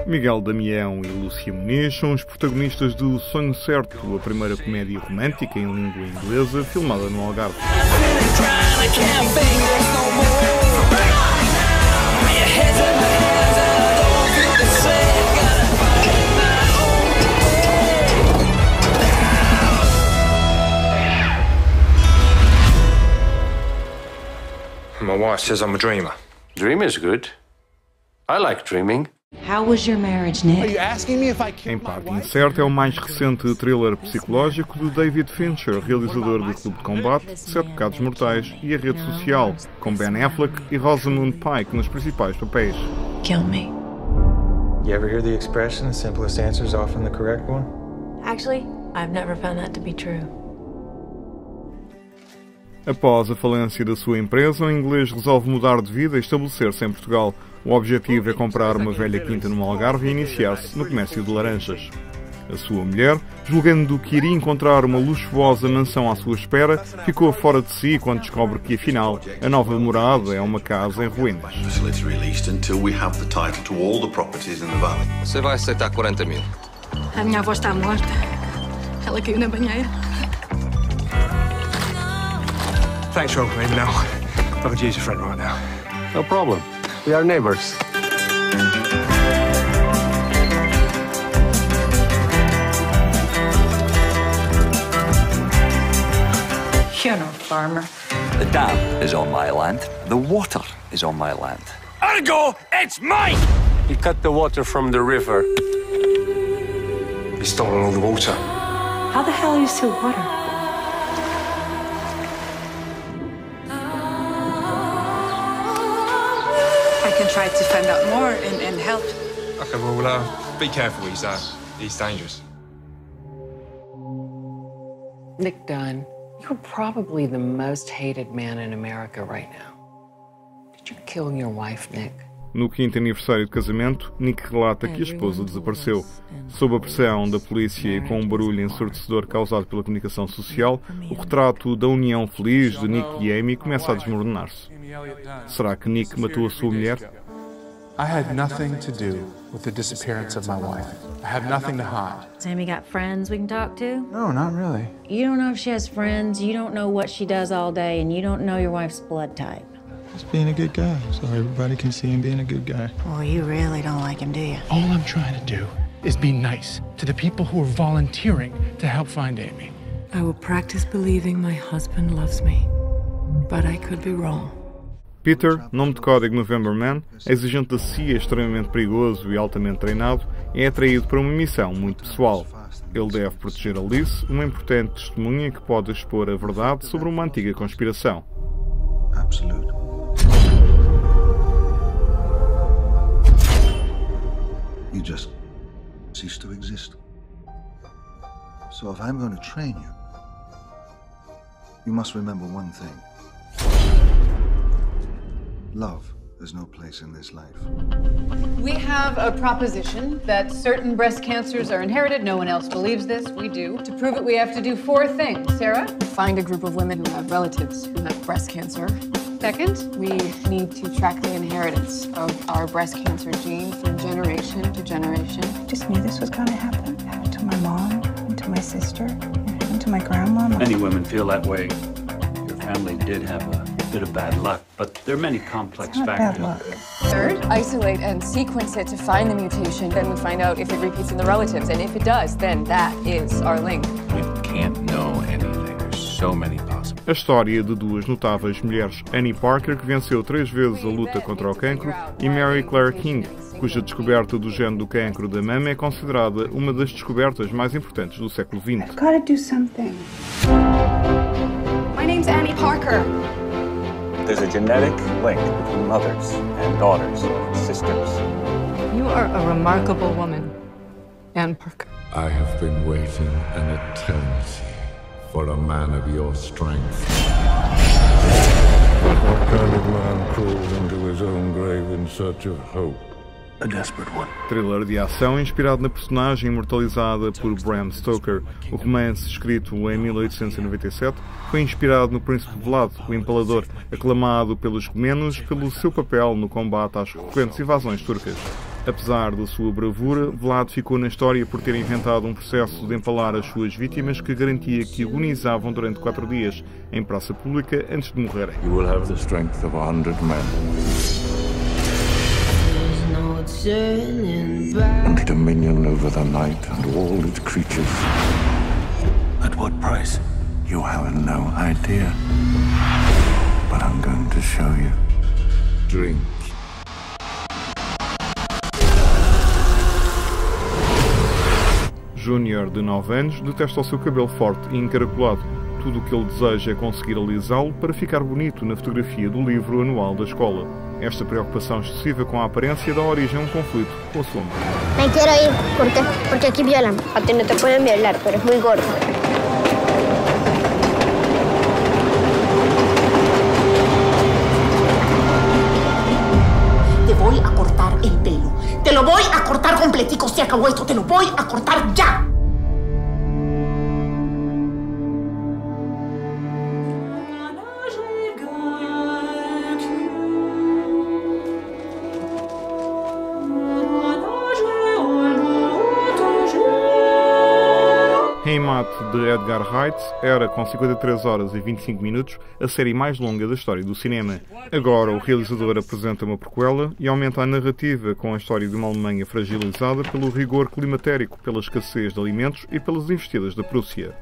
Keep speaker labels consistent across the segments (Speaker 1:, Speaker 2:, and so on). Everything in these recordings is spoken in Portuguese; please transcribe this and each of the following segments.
Speaker 1: Miguel Damião e Lúcia Muniz são os protagonistas do Sonho Certo, a primeira comédia romântica em língua inglesa filmada no Algarve.
Speaker 2: My wife says I'm a dreamer.
Speaker 3: Dreaming's good. I like dreaming.
Speaker 4: How was your marriage, Nick?
Speaker 5: Are you asking me if I killed
Speaker 1: Em
Speaker 5: my
Speaker 1: Parte
Speaker 5: wife?
Speaker 1: Incerta é o mais recente thriller psicológico de David Fincher, realizador do Clube de Combate, Sete Pecados Mortais e A Rede Social, com Ben Affleck e Rosamund Pike nos principais papéis.
Speaker 4: Kill me.
Speaker 2: You ever hear the expression, the simplest answer is often the correct one?
Speaker 4: Actually, I've never found that to be true.
Speaker 1: Após a falência da sua empresa, o inglês resolve mudar de vida e estabelecer-se em Portugal. O objetivo é comprar uma velha quinta no Algarve e iniciar-se no comércio de laranjas. A sua mulher, julgando que iria encontrar uma luxuosa mansão à sua espera, ficou fora de si quando descobre que, afinal, a nova morada é uma casa em ruínas.
Speaker 3: Você vai aceitar 40 mil?
Speaker 6: A minha avó está morta. Ela caiu na banheira.
Speaker 5: Thanks for opening now. I could use a friend right now.
Speaker 3: No problem. We are neighbors.
Speaker 6: You're no farmer.
Speaker 7: The dam is on my land. The water is on my land.
Speaker 3: Ergo, it's mine! He cut the water from the river.
Speaker 2: He's stolen all the water.
Speaker 4: How the hell are you still water?
Speaker 6: I can try to find out more and help.
Speaker 2: Okay, well, be careful. He's dangerous.
Speaker 8: Nick Dunn, you're probably the most hated man in America right now. Did you kill your wife, Nick?
Speaker 1: No quinto aniversário de casamento, Nick relata que a esposa desapareceu. Sob a pressão da polícia e com um barulho ensurdecedor causado pela comunicação social, o retrato da união feliz de Nick e Amy começa a desmoronar-se. Será que Nick matou a sua mulher?
Speaker 5: I had nothing to do with the disappearance of my wife. I have nothing to hide.
Speaker 9: Has Amy got friends we can talk to?
Speaker 5: No, not really.
Speaker 9: You don't know if she has friends, you don't know what she does all day, and you don't know your wife's blood type.
Speaker 10: Just being a good guy, so everybody can see him being a good guy.
Speaker 6: Well, you really don't like him, do you?
Speaker 5: All I'm trying to do is be nice to the people who are volunteering to help find Amy.
Speaker 6: I will practice believing my husband loves me, but I could be wrong.
Speaker 1: Peter, nome de código November Man, exigente da CIA, extremamente perigoso e altamente treinado, é atraído para uma missão muito pessoal. Ele deve proteger Alice, uma importante testemunha que pode expor a verdade sobre uma antiga conspiração.
Speaker 10: Absolute. You just cease to exist. So if I'm going to train you, you must remember one thing. Love has no place in this life.
Speaker 11: We have a proposition that certain breast cancers are inherited. No one else believes this. We do. To prove it, we have to do 4 things. Sarah?
Speaker 6: Find a group of women who have relatives who have breast cancer.
Speaker 11: Second?
Speaker 6: We need to track the inheritance of our breast cancer gene from generation to generation.
Speaker 12: I just knew this was going to happen. It happened to my mom, and to my sister, and it happened to my grandma.
Speaker 13: Many women feel that way. Your family did have a bit of bad luck, but there are many complex factors.
Speaker 12: Bad luck.
Speaker 6: Third, isolate and sequence it to find the mutation. Then we find out if it repeats in the relatives, and if it does, then that is our link.
Speaker 13: We can't know anything. There's so many possibilities.
Speaker 1: A história de duas notáveis mulheres, Annie Parker, que venceu 3 vezes a luta contra o cancro, e Mary Claire King, cuja descoberta do gene do cancro da mama é considerada uma das descobertas mais importantes do século XX.
Speaker 12: I've got to do something.
Speaker 6: My name's Annie Parker.
Speaker 7: There's a genetic link between mothers and daughters and sisters.
Speaker 6: You are a remarkable woman, Anne Parker.
Speaker 14: I have been waiting an eternity for a man of your strength. What kind of man crawls into his own grave in search of hope?
Speaker 10: A desperate one.
Speaker 1: Thriller de ação inspirado na personagem imortalizada por Bram Stoker. O romance, escrito em 1897, foi inspirado no Príncipe Vlad, o Empalador, aclamado pelos romanos pelo seu papel no combate às recorrentes invasões turcas. Apesar da sua bravura, Vlad ficou na história por ter inventado um processo de empalar as suas vítimas que garantia que agonizavam durante 4 dias em praça pública antes de morrerem.
Speaker 14: You will have the strength of 100 men. And dominion over the night and all its creatures.
Speaker 10: At what price?
Speaker 14: You have no idea. But I'm going to show you. Drink.
Speaker 1: Júnior, de 9 anos, detesta o seu cabelo forte e encaracolado. Tudo o que ele deseja é conseguir alisá-lo para ficar bonito na fotografia do livro anual da escola. Esta preocupação excessiva com a aparência dá origem a um conflito com a sua mãe.
Speaker 15: Me quero ir, porque aqui violan. A ti no te pueden violar, pero es muy gordo.
Speaker 16: Te voy a cortar el pelo. Te lo voy a cortar completico. Se acabó esto. Te lo voy a cortar ya.
Speaker 1: Heimat, de Edgar Wright, era, com 53 horas e 25 minutos, a série mais longa da história do cinema. Agora, o realizador apresenta uma prequela e aumenta a narrativa com a história de uma Alemanha fragilizada pelo rigor climatérico, pela escassez de alimentos e pelas investidas da Prússia.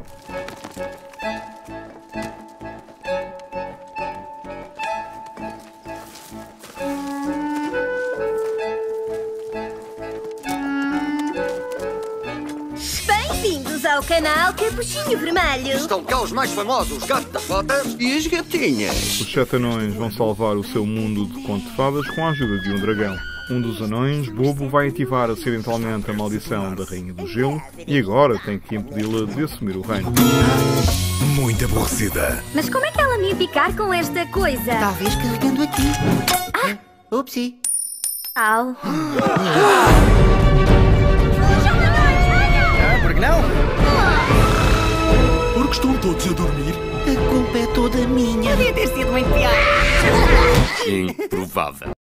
Speaker 15: Bem-vindos ao canal Capuchinho Vermelho.
Speaker 17: Estão cá os mais famosos gata-fotas e as gatinhas.
Speaker 1: Os 7 anões vão salvar o seu mundo de conto de fadas com a ajuda de um dragão. Um dos anões, Bobo, vai ativar acidentalmente a maldição da Rainha do Gelo e agora tem que impedi-la de assumir o reino.
Speaker 18: Muito aborrecida.
Speaker 15: Mas como é que ela me ia picar com esta coisa?
Speaker 17: Talvez carregando aqui. Upsi.
Speaker 15: Au.
Speaker 17: Por que não?
Speaker 18: Porque estão todos a dormir.
Speaker 17: A culpa é toda minha.
Speaker 16: Podia ter sido muito pior.
Speaker 18: Improvável.